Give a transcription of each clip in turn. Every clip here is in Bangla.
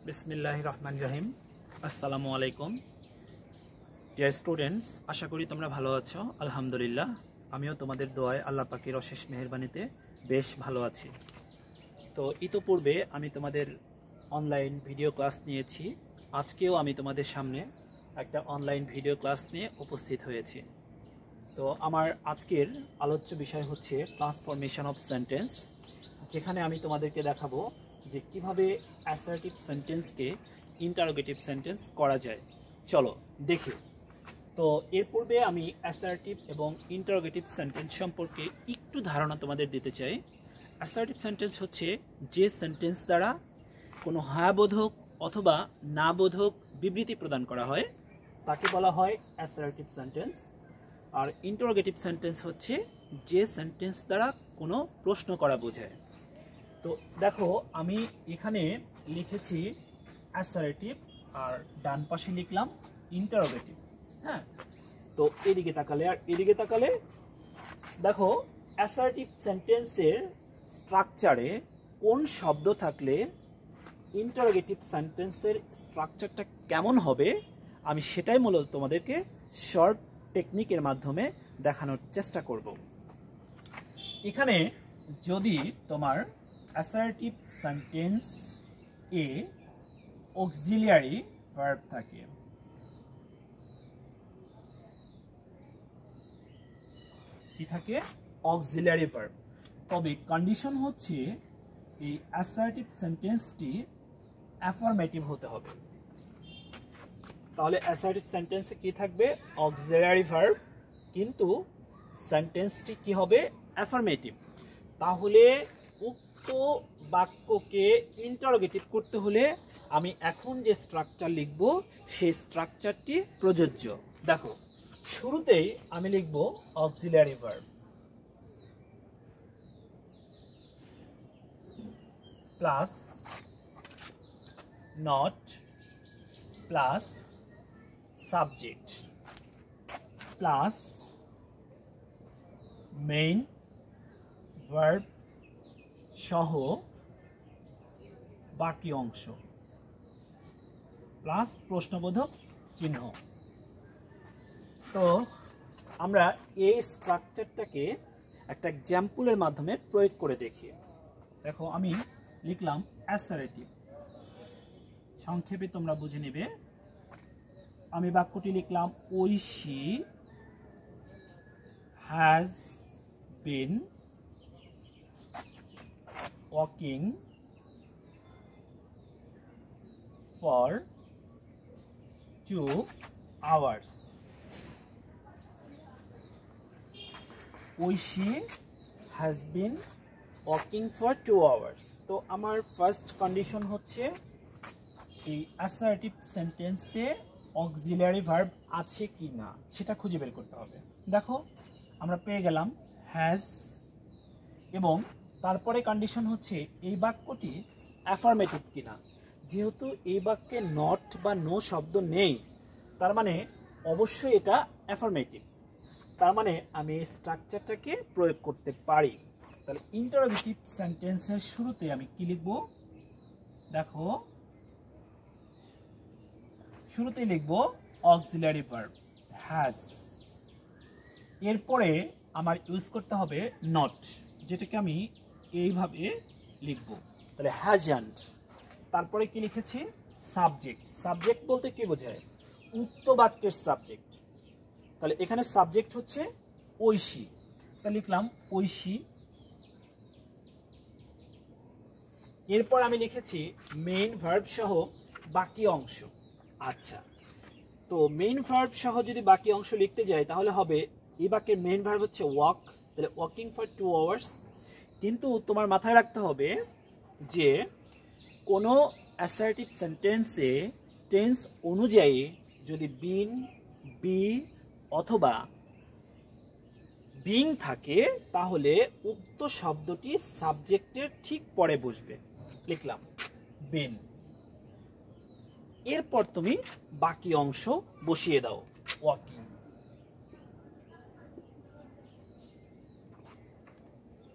বিসমিল্লাহির রহমানির রহিম। আসসালামু আলাইকুম ডিয়ার স্টুডেন্টস, আশা করি তোমরা ভালো আছো। আলহামদুলিল্লাহ, আমিও তোমাদের দোয়ায় আল্লাহ পাকের অশেষ মেহেরবানিতে বেশ ভালো আছি। তো ইতোপূর্বে আমি তোমাদের অনলাইন ভিডিও ক্লাস নিয়েছি। আজকেও আমি তোমাদের সামনে একটা অনলাইন ভিডিও ক্লাস নিয়ে উপস্থিত হয়েছি। তো আমার আজকের আলোচ্য বিষয় হচ্ছে ট্রান্সফরমেশন অফ সেন্টেন্স, যেখানে আমি তোমাদেরকে দেখাবো যে কিভাবে অ্যাসার্টিভ সেন্টেন্সকে ইন্টারোগেটিভ সেন্টেন্স করা যায়। চলো দেখি। তো এর পূর্বে আমি অ্যাসার্টিভ এবং ইন্টারোগেটিভ সেন্টেন্স সম্পর্কে একটু ধারণা তোমাদের দিতে চাই। অ্যাসার্টিভ সেন্টেন্স হচ্ছে যে সেন্টেন্স দ্বারা কোনো হ্যাঁবোধক অথবা না বোধক বিবৃতি প্রদান করা হয়, তাকে বলা হয় অ্যাসার্টিভ সেন্টেন্স। আর ইন্টারোগেটিভ সেন্টেন্স হচ্ছে যে সেন্টেন্স দ্বারা কোনো প্রশ্ন করা বোঝায়। তো দেখো, আমি এখানে লিখেছি অ্যাসার্টিভ আর ডান পাশে লিখলাম ইন্টারোগেটিভ। হ্যাঁ, তো এদিকে তাকালে আর এদিকে তাকালে দেখো, অ্যাসার্টিভ সেন্টেন্সের স্ট্রাকচারে কোন শব্দ থাকলে ইন্টারোগেটিভ সেন্টেন্সের স্ট্রাকচারটা কেমন হবে, আমি সেটাই মূলত তোমাদেরকে শর্ট টেকনিকের মাধ্যমে দেখানোর চেষ্টা করব। এখানে যদি তোমার অ্যাসার্টিভ সেন্টেন্স এ অক্সিলিয়ারি ভার্ব থাকে, কি থাকে? Auxiliary verb. তবে কন্ডিশন হচ্ছে এই অ্যাসার্টিভ সেন্টেন্সটি অ্যাফার্মেটিভ হতে হবে। তাহলে অ্যাসার্টিভ সেন্টেন্সে কি থাকবে? অক্সিলিয়ারি ভার্ব, কিন্তু সেন্টেন্সটি কি হবে? অ্যাফার্মেটিভ। তাহলে উক্ত বাক্যকে ইন্টারোগেটিভ করতে হলে আমি এখন যে স্ট্রাকচার লিখব সেই স্ট্রাকচারটি প্রযোজ্য। দেখো, শুরুতেই আমি লিখব auxiliary verb plus not plus subject plus main verb সহ বাকি অংশ প্লাস প্রশ্নবোধক চিহ্ন। তো আমরা এই স্ট্রাকচারটাকে একটা এক্সাম্পলের মাধ্যমে প্রয়োগ করে দেখি। দেখো, আমি লিখলাম অ্যাসার্টিভ, সংক্ষেপে তোমরা বুঝে নেবে। আমি বাক্যটি লিখলাম Aishi has been walking for 2 hours। Aishi has been walking for 2 hours। তো আমার ফার্স্ট কন্ডিশন হচ্ছে এই অ্যাসার্টিভ সেন্টেন্সে অক্সিলিয়ারি ভার্ব আছে কি না সেটা খুঁজে বের করতে হবে। দেখো, আমরা পেয়ে গেলাম হ্যাজ, এবং তারপরে কন্ডিশন হচ্ছে এই বাক্যটি অ্যাফার্মেটিভ কিনা। যেহেতু এই বাক্যে নট বা নো শব্দ নেই, তার মানে অবশ্যই এটা অ্যাফার্মেটিভ। তার মানে আমি এই স্ট্রাকচারটাকে প্রয়োগ করতে পারি। তাহলে ইন্টারোগেটিভ সেন্টেন্সের শুরুতে আমি কি লিখব? দেখো, শুরুতেই লিখব অক্সিলিয়ারি ভার্ব হ্যাজ। এরপরে আমার ইউজ করতে হবে নট, যেটাকে আমি এইভাবে লিখব। তাহলে হ্যাজন্ট। তারপরে কি লিখেছি? সাবজেক্ট। সাবজেক্ট বলতে কি বোঝায়? উক্ত বাক্যের সাবজেক্ট। তাহলে এখানে সাবজেক্ট হচ্ছে ঐশী, তাহলে লিখলাম ঐশী। এরপর আমি লিখেছি মেইন ভার্ব সহ বাকি অংশ। আচ্ছা, তো মেইন ভার্ব সহ যদি বাকি অংশ লিখতে যাই তাহলে হবে এই বাক্যের মেইন ভার্ব হচ্ছে ওয়াক, তাহলে ওয়াকিং ফর 2 hours। কিন্তু তোমার মাথায় রাখতে হবে যে কোনো অ্যাসার্টিভ সেন্টেন্সে টেন্স অনুযায়ী যদি বিন, বি অথবা বিং থাকে, তাহলে উক্ত শব্দটি সাবজেক্টের ঠিক পরে বসবে। লিখলাম বিন। এরপর তুমি বাকি অংশ বসিয়ে দাও, ওয়াকিং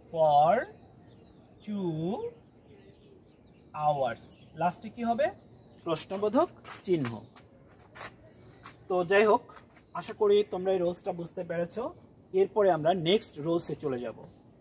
ফর 2 hours। লাস্টে কি হবে? প্রশ্নবোধক চিহ্ন। তো যাই হোক, আশা করি তোমরা এই রুলসটা বুঝতে পেরেছ। এরপরে আমরা নেক্সট রুলসে চলে যাব।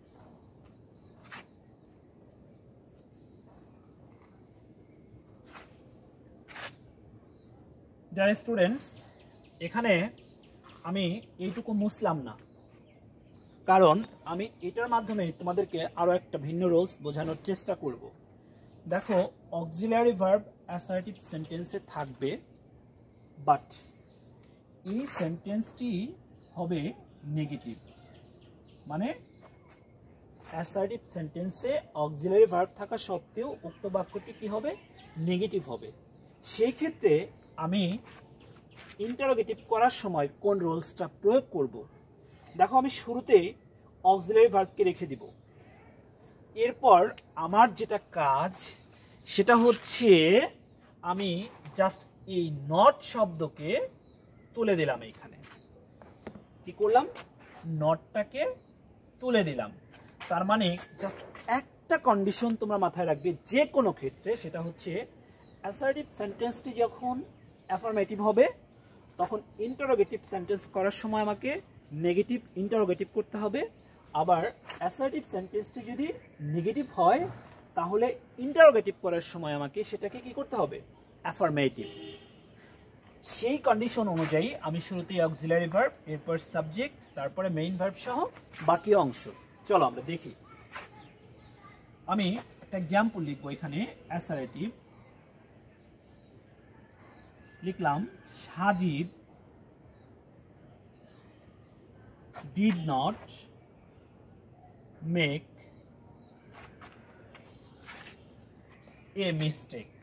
ডিয়ার স্টুডেন্টস, এখানে আমি এইটুকু মুছলাম না, কারণ আমি এটার মাধ্যমে তোমাদেরকে আরো একটা ভিন্ন রুলস বোঝানোর চেষ্টা করব। দেখো, অক্সিলারি ভার্ব অ্যাসার্টিভ সেন্টেন্সে থাকবে, বাট এই সেন্টেন্সটি হবে নেগেটিভ। মানে অ্যাসার্টিভ সেন্টেন্সে অক্সিলারি ভার্ব থাকা সত্ত্বেও উক্ত বাক্যটি কি হবে? নেগেটিভ হবে। সেই ক্ষেত্রে আমি ইন্টারোগেটিভ করার সময় কোন রুলসটা প্রয়োগ করব? দেখো, আমি শুরুতে অক্সিলারি ভার্বকে রেখে দিব। এরপর আমার যেটা কাজ সেটা হচ্ছে আমি জাস্ট এই নট শব্দকে তুলে দিলাম। এখানে কি করলাম? নটটাকে তুলে দিলাম। তার মানে জাস্ট একটা কন্ডিশন তোমরা মাথায় রাখবে যে কোনো ক্ষেত্রে, সেটা হচ্ছে অ্যাসার্টিভ সেন্টেন্সটি যখন অ্যাফার্মেটিভ হবে তখন ইন্টারোগেটিভ সেন্টেন্স করার সময় আমাকে নেগেটিভ ইন্টারোগেটিভ করতে হবে। আবার অ্যাসার্টিভ সেন্টেন্সটি যদি নেগেটিভ হয় তাহলে ইন্টারোগেটিভ করার সময় আমাকে সেটাকে কি করতে হবে? অ্যাফার্মেটিভ। সেই কন্ডিশন অনুযায়ী আমি শুরুতেই অক্সিলারি ভার্ব, এরপর সাবজেক্ট, তারপরে মেইন ভার্ব সহ বাকি অংশ। চলো আমরা দেখি। আমি একটা এক্সাম্পল লিখবো এখানে। অ্যাসার্টিভ লিখলাম, Sajid did not make a mistake.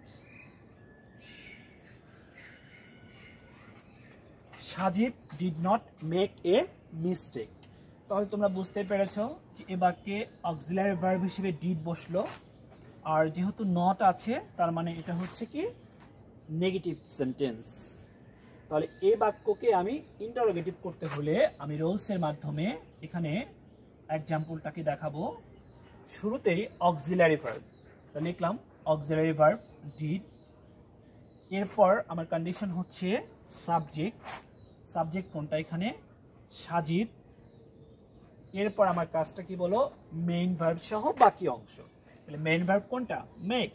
Sajid did not make a mistake। তাহলে তোমরা বুঝতে পেরেছো যে এ বাক্যে অক্সিলারি ভার্ব হিসেবে ডিড বসলো, আর যেহেতু নট আছে তার মানে এটা হচ্ছে কি? Negative sentence. তাহলে এই বাক্যকে আমি ইন্টারোগেটিভ করতে হলে আমি রুলসের মাধ্যমে এখানে এক্সাম্পলটাকে দেখাবো। শুরুতেই অক্সিলারি ভার্ব, তাহলে লিখলাম অক্সিলারি ভার্ব ডিড। এরপর আমার কন্ডিশন হচ্ছে সাবজেক্ট। সাবজেক্ট কোনটা? এখানে সাজিদ। এরপর আমার কাজটা কি বলো? মেইন ভার্ব সহ বাকি অংশ। তাহলে মেইন ভার্ব কোনটা? মেক।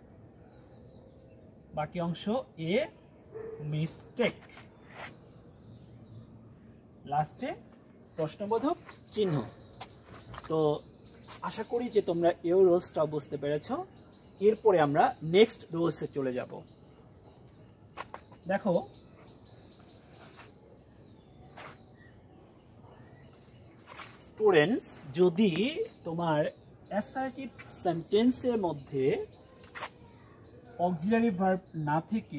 বাকি অংশ এ মিস্টেক। লাস্টে প্রশ্নবোধক চিহ্ন। তো আশা করি যে তোমরা এই রুলসটা বুঝতে পেরেছ। এরপরে আমরা নেক্সট রুলসে চলে যাব। দেখো, স্টুডেন্টস, যদি তোমার অ্যাসার্টিভ সেন্টেন্সের মধ্যে অক্সিলারি ভার্ব না থেকে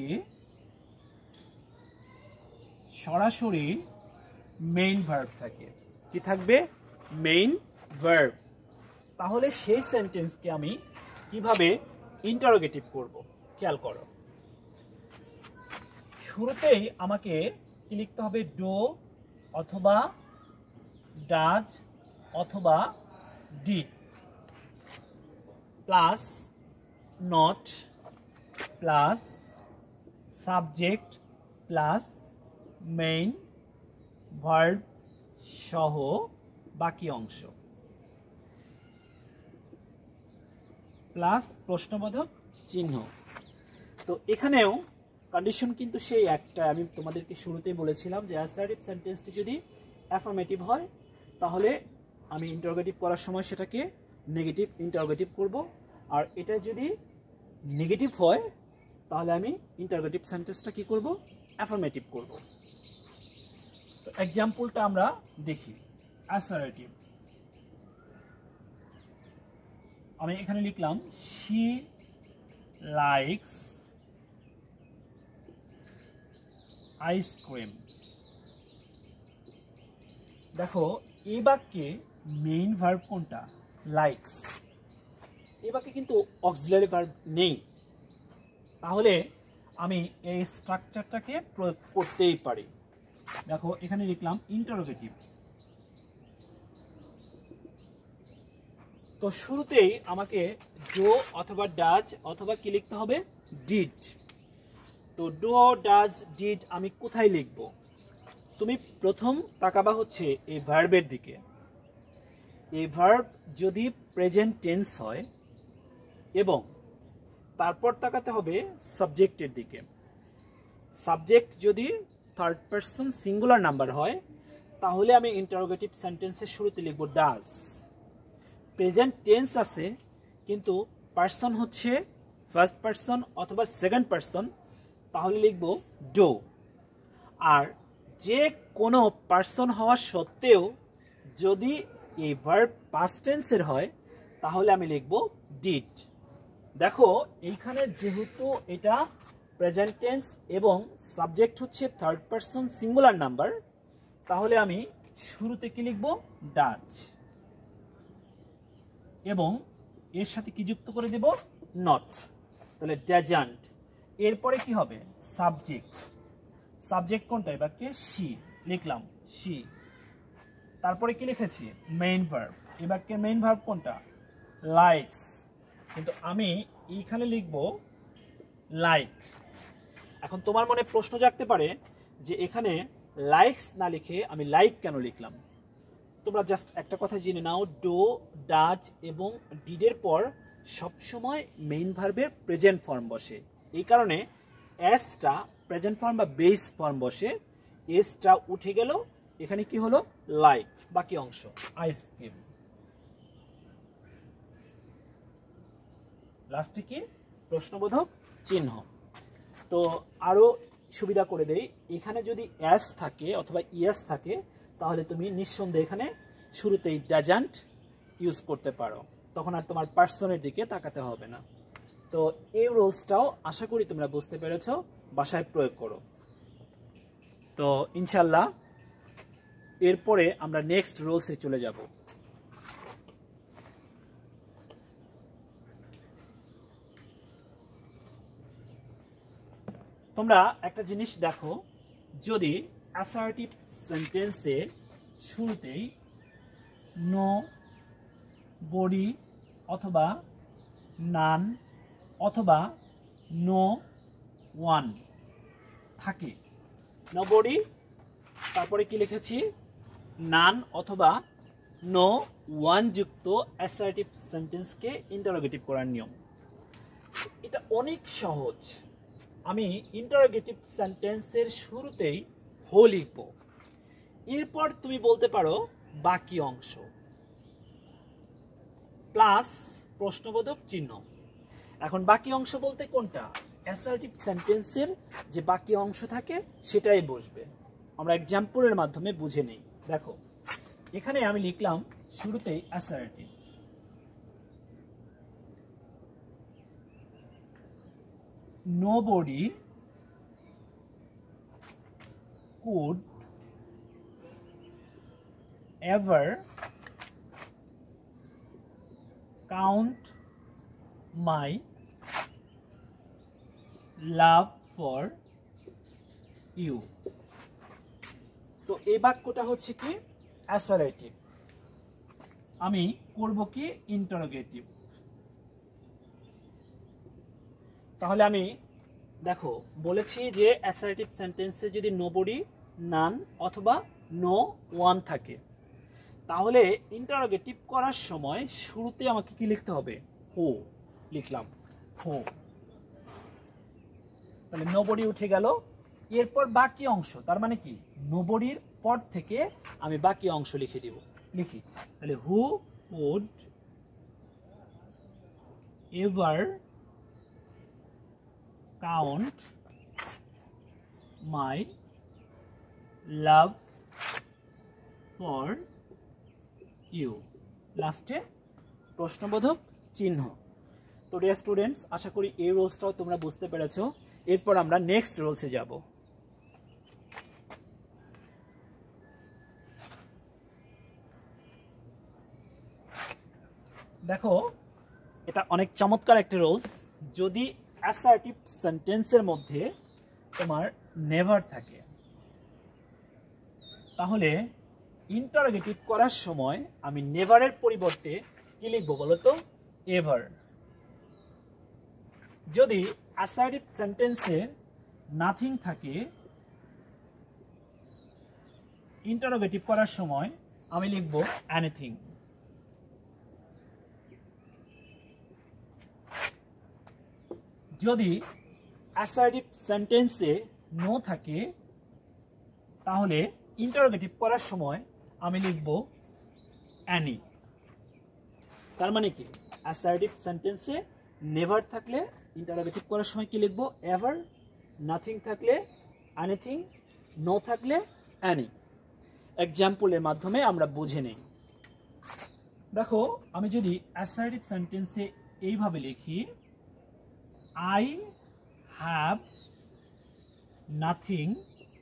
সরাসরি মেইন ভার্ব থাকে, কি থাকবে? Main verb. তাহলে সেই সেন্টেন্সকে আমি কিভাবে ইন্টারোগেটিভ করব? খেয়াল করো, শুরুতেই আমাকে কি লিখতে হবে? ডো অথবা ডাজ অথবা did plus not plus subject plus main verb সহ বাকি অংশ প্লাস প্রশ্নবোধক চিহ্ন। তো এখানেও কন্ডিশন কিন্তু সেই একটা, আমি তোমাদেরকে শুরুতেই বলেছিলাম যে অ্যাসার্টিভ সেন্টেন্সটি যদি অ্যাফার্মেটিভ হয় তাহলে আমি ইন্টারোগেটিভ করার সময় সেটাকে নেগেটিভ ইন্টারোগেটিভ করব, আর এটা যদি নেগেটিভ হয় তাহলে আমি ইন্টারোগেটিভ সেন্টেন্সটা কি করব? অ্যাফার্মেটিভ করব। তো এক্সাম্পলটা আমরা দেখি। অ্যাসার্টিভ, আমি এখানে লিখলাম শি লাইকস আইসক্রিম। দেখো, এই বাক্যে মেইন ভার্ব কোনটা? লাইকস। এই বাক্যে কিন্তু অক্সিলারি ভার্ব নেই, তাহলে আমি এই স্ট্রাকচারটাকে প্রয়োগ করতেই পারি। দেখো, এখানে লিখলাম ইন্টারোগেটিভ। তো শুরুতেই আমাকে ডো অথবা ডাজ অথবা কি লিখতে হবে? ডিড। তো ডু ডাজ ডিড আমি কোথায় লিখব? তুমি প্রথম তাকাবা হচ্ছে এই ভার্বের দিকে। এই ভার্ব যদি প্রেজেন্ট টেন্স হয় এবং তারপর তাকাতে হবে সাবজেক্টের দিকে। সাবজেক্ট যদি থার্ড পারসন সিঙ্গুলার নাম্বার হয় তাহলে আমি ইন্টারোগেটিভ সেন্টেন্সের শুরুতে লিখব ডাজ। প্রেজেন্ট টেন্স আছে কিন্তু পারসন হচ্ছে ফার্স্ট পারসন অথবা সেকেন্ড পারসন, তাহলে লিখব ডু। আর যে কোনো পারসন হওয়া সত্ত্বেও যদি এই ভার্ব পাস্ট টেন্সের হয় তাহলে আমি লিখব ডিড। দেখো এইখানে যেহেতু এটা প্রেজেন্ট টেন্স এবং সাবজেক্ট হচ্ছে থার্ড পারসন সিঙ্গুলার নাম্বার, তাহলে আমি শুরুতে কি লিখব? ডাজ। এবং এর সাথে কি যুক্ত করে দেব? নট। তাহলে ডাজন্ট। এরপরে কি হবে? সাবজেক্ট। সাবজেক্ট কোনটা? এবার কে? শি। লিখলাম শি। তারপরে কি লিখেছি? Main verb. এবার কে মেইন ভার্ব কোনটা? লাইকস। কিন্তু আমি এইখানে লিখব লাইক। এখন তোমার মনে প্রশ্ন জাগতে পারে যে এখানে লাইকস না লিখে আমি লাইক কেন লিখলাম? তোমরা জাস্ট একটা কথা জেনে নাও, ডু, ডাজ এবং ডিডের পর সবসময় মেইন ভার্বের প্রেজেন্ট ফর্ম বসে। এই কারণে এসটা প্রেজেন্ট ফর্ম বা বেস ফর্ম বসে, এসটা উঠে গেল, এখানে কি হলো? লাইক। বাকি অংশ আইসক্রিম। লাস্টে কি? প্রশ্নবোধক চিহ্ন। তো আরো সুবিধা করে দেই, এখানে যদি এস থাকে অথবা ইএস থাকে তাহলে তুমি নিঃসন্দেহে এখানে শুরুতেই ডাজন্ট ইউজ করতে পারো, তখন আর তোমার পার্সনের দিকে তাকাতে হবে না। তো এই রুলসটাও আশা করি তোমরা বুঝতে পেরেছো, বাসায় প্রয়োগ করো। তো ইনশাল্লাহ এরপরে আমরা নেক্সট রুলসে চলে যাব। তোমরা একটা জিনিস দেখো, যদি অ্যাসার্টিভ সেন্টেন্সে শুরুতেই নো, বডি অথবা নান অথবা নো ওয়ান থাকে, নো বডি তারপরে কি লিখেছি? নান অথবা নো ওয়ান যুক্ত অ্যাসার্টিভ সেন্টেন্সকে ইন্টারোগেটিভ করার নিয়ম। এটা অনেক সহজ। আমি ইন্টারোগেটিভ সেন্টেন্সের শুরুতেই হো লিখব, এরপর তুমি বলতে পারো বাকি অংশ প্লাস প্রশ্নবোধক চিহ্ন। এখন বাকি অংশ বলতে কোনটা? অ্যাসার্টিভ সেন্টেন্সের যে বাকি অংশ থাকে সেটাই বসবে। আমরা এক্সাম্পলের মাধ্যমে বুঝে নেই। দেখো এখানে আমি লিখলাম শুরুতেই assertive. Nobody could ever count my love for you। তো এই বাক্যটা হচ্ছে কি? অ্যাসারেটিভ। আমি করব কি? ইন্টারোগেটিভ। তাহলে আমি দেখো বলেছি যে অ্যাসার্টিভ সেন্টেন্সে যদি নোবডি, নান অথবা নো ওয়ান থাকে তাহলে ইন্টারোগেটিভ করার সময় শুরুতে আমাকে কি লিখতে হবে? হো। লিখলাম হো। তাহলে নোবডি উঠে গেল, এরপর বাকি অংশ, তার মানে কি নোবডির পর থেকে আমি বাকি অংশ লিখে দিব। লিখি তাহলে who would ever count my love for you। লাস্টে প্রশ্নবোধক চিহ্ন। তো ডিয়ার স্টুডেন্টস, আশা করি এই রুলসটাও তোমরা বুঝতে পেরেছো। এরপর আমরা নেক্সট রুলসে যাব। দেখো এটা অনেক চমৎকার একটা রুলস। যদি অ্যাসার্টিভ সেন্টেন্সের মধ্যে তোমার নেভার থাকে তাহলে ইন্টারোগেটিভ করার সময় আমি নেভারের পরিবর্তে কি লিখবো বলো তো? এভার। যদি অ্যাসার্টিভ সেন্টেন্সে নাথিং থাকে ইন্টারোগেটিভ করার সময় আমি লিখব এনিথিং। যদি অ্যাসার্টিভ সেন্টেন্সে নো থাকে তাহলে ইন্টারোগেটিভ করার সময় আমি লিখব অ্যানি। তার মানে কি, অ্যাসার্টিভ সেন্টেন্সে নেভার থাকলে ইন্টারোগেটিভ করার সময় কি লিখব এভার, নাথিং থাকলে এনিথিং, নো থাকলে অ্যানি। এক্সাম্পলের মাধ্যমে আমরা বুঝে নেই। দেখো আমি যদি অ্যাসার্টিভ সেন্টেন্সে এইভাবে লিখি, I have nothing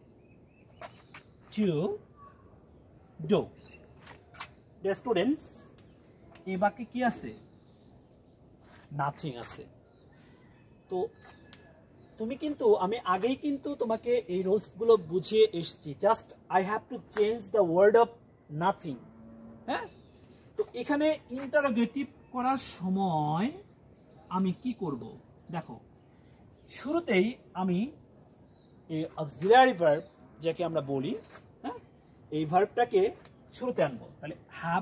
to do. Dear students, এই বাক্যে কি আছে? নাথিং আছে। তো তুমি কিন্তু, আমি আগেই কিন্তু তোমাকে এই রুলসগুলো বুঝিয়ে এসেছি, just I have to change the word of nothing. হ্যাঁ, তো এখানে ইন্টারোগেটিভ করার সময় আমি কি করব দেখো, শুরুতেই আমি এই অক্সিলারি ভার্ব যাকে আমরা বলি, হ্যাঁ, এই ভার্বটাকে শুরুতে আনবো। তাহলে হ্যাভ,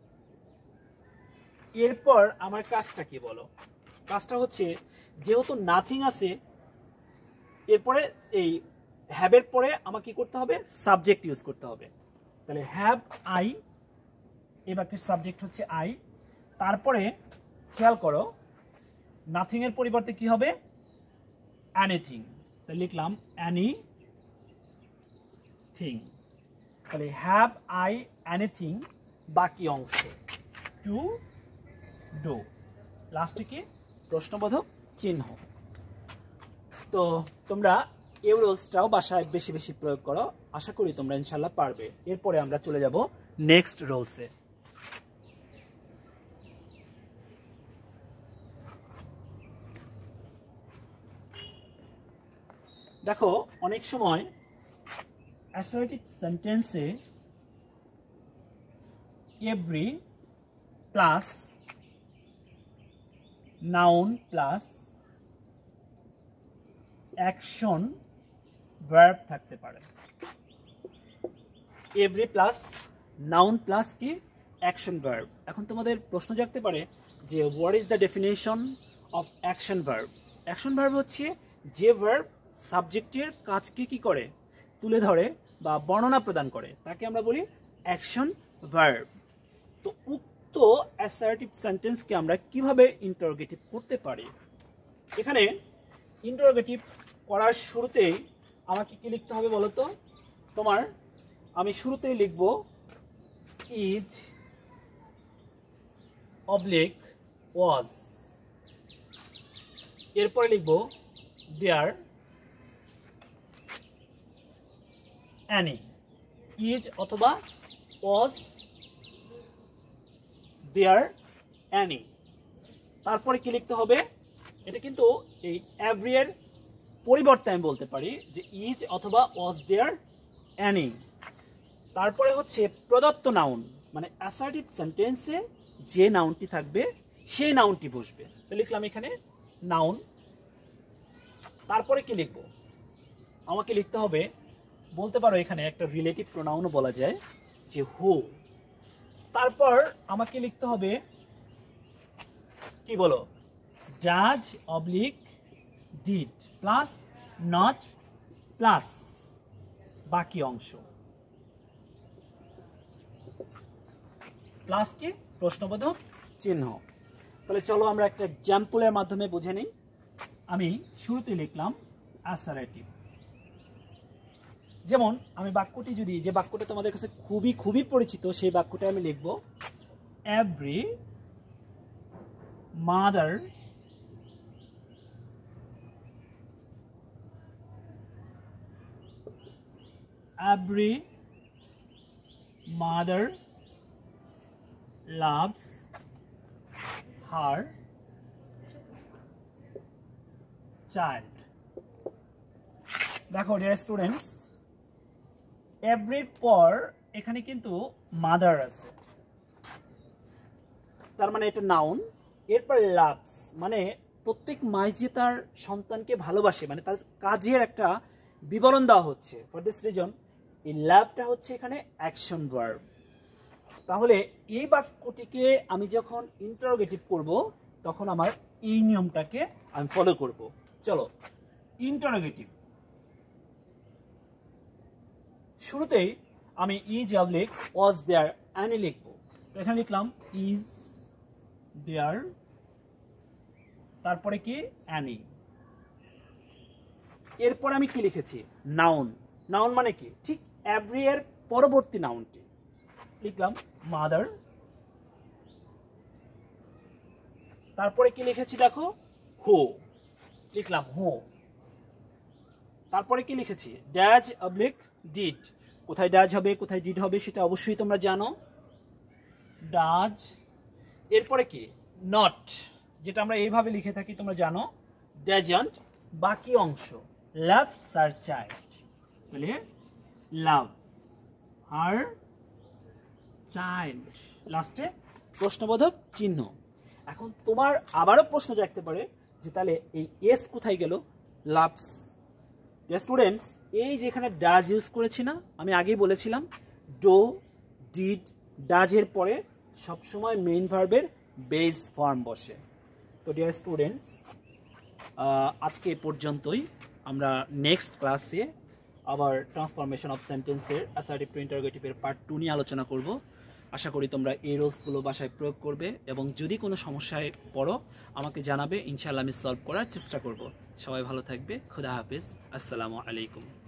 এরপর আমার কাজটা কি বলো? কাজটা হচ্ছে যেহেতু নাথিং আছে, এরপরে এই হ্যাভের পরে আমাকে কি করতে হবে? সাবজেক্ট ইউজ করতে হবে। তাহলে হ্যাভ আই, এই বাক্যের সাবজেক্ট হচ্ছে আই। তারপরে খেয়াল করো নাথিং এর পরিবর্তে কি হবে? এনিথিং। তাহলে লিখলাম এনি থিং। তাহলে হ্যাভ আই এনিথিং, বাকি অংশ টু ডু, লাস্টে কি? প্রশ্নবোধক চিহ্ন। তো তোমরা এই রুলসটাও বাসায় বেশি বেশি প্রয়োগ করো, আশা করি তোমরা ইনশাল্লাহ পারবে। এরপরে আমরা চলে যাব নেক্সট রুলসে। দেখো অনেক সময় অ্যাসার্টিভ সেন্টেন্সে every plus noun plus action verb থাকতে পারে। এভরি প্লাস নাউন প্লাস কি? Action verb. এখন তোমাদের প্রশ্ন জাগতে পারে যে what is the definition of action verb? Action verb হচ্ছে যে ভার্ব সাবজেক্টের কাজকে কি করে? তুলে ধরে বা বর্ণনা প্রদান করে, তাকে আমরা বলি অ্যাকশন ভার্ব। তো উক্ত অ্যাসার্টিভ সেন্টেন্সকে আমরা কিভাবে ইন্টারোগেটিভ করতে পারি? এখানে ইন্টারোগেটিভ করার শুরুতেই আমাকে কি লিখতে হবে বলো তো? তোমার আমি শুরুতেই লিখব ইজ অবলিক ওয়াজ, এরপরে লিখব দেয়ার অ্যানি। ইজ অথবা ওয়াজ, দেয়ার অ্যানি। তারপরে কি লিখতে হবে? এটা কিন্তু এই এভরি এর পরিবর্তে আমি বলতে পারি যে ইজ অথবা ওয়াজ দেয়ার অ্যানি। তারপরে হচ্ছে প্রদত্ত নাউন, মানে অ্যাসার্টিভ সেন্টেন্সে যে নাউনটি থাকবে সেই নাউনটি বসবে। তো লিখলাম এখানে নাউন। তারপরে কি লিখব? আমাকে লিখতে হবে, বলতে পারো এখানে একটা রিলেটিভ প্রোনাউনও বলা যায় যে হু। তারপর আমাকে লিখতে হবে কি বলো? Does oblique did plus not plus বাকি অংশ প্লাস কি? প্রশ্নবোধক চিহ্ন। তাহলে চলো আমরা একটা এক্সাম্পলের মাধ্যমে বুঝে নিই। আমি শুরুতে লিখলাম অ্যাসার্টিভ। যেমন আমি বাক্যটি যদি, যে বাক্যটা তোমাদের কাছে খুবই খুবই পরিচিত, সেই বাক্যটা আমি লিখব every mother loves her child. দেখো ডিয়ার স্টুডেন্টস, এভরির পর এখানে কিন্তু মাদার আছে, তার মানে এটা নাউন। এরপর লাভস মানে প্রত্যেক মাই যে তার সন্তানকে ভালোবাসে, মানে তার কাজের একটা বিবরণ দেওয়া হচ্ছে। ফর দিস রিজন এই লাভটা হচ্ছে এখানে অ্যাকশন ভার্ব। তাহলে এই বাক্যটিকে আমি যখন ইন্টারোগেটিভ করব তখন আমার এই নিয়মটাকে আমি ফলো করব। চলো ইন্টারোগেটিভ, শুরুতেই আমি is oblique was there any লিখবো। তো এখানে লিখলাম ইজ দেয়ার, তারপরে কি অ্যানি, এরপর আমি কি লিখেছি নাউন। নাউন মানে কি, ঠিক এভরি এর পরবর্তী নাউনটি লিখলাম মাদার, তারপরে কি লিখেছি দেখো হো, লিখলাম হো, তারপরে কি লিখেছি ড্যাজ অবলিক ডিড। কোথায় ড্যাজ হবে কোথায় ডিড হবে সেটা অবশ্যই তোমরা জানো, ডাজ। এরপরে কি নট, যেটা আমরা এইভাবে লিখে থাকি তোমরা জানো, ড্যাজন্ট। বাকি অংশ লাভ সার চাইল্ড, বলে লাভ আর চাইল্ড, লাস্টে প্রশ্নবোধক চিহ্ন। এখন তোমার আবারও প্রশ্ন জাগতে পারে যে তাহলে এই এস কোথায় গেল, লাভস। স্টুডেন্টস, এই যেখানে ডাজ ইউজ করেছি না, আমি আগেই বলেছিলাম ডো, ডিড, ডাজের পরে সবসময় মেইন ভার্বের বেস ফর্ম বসে। তো ডিয়ার স্টুডেন্টস, আজকে এ পর্যন্তই। আমরা নেক্সট ক্লাসে আবার ট্রান্সফরমেশন অফ সেন্টেন্সের অ্যাসার্টিভ টু ইন্টারোগেটিভের পার্ট 2 নিয়ে আলোচনা করব। আশা করি তোমরা এই রুলসগুলো বাসায় প্রয়োগ করবে এবং যদি কোনো সমস্যায় পড়ো আমাকে জানাবে, ইনশাআল্লাহ আমি সলভ করার চেষ্টা করব। সবাই ভালো থাকবে, খুদা হাফেজ, আসসালামু আলাইকুম।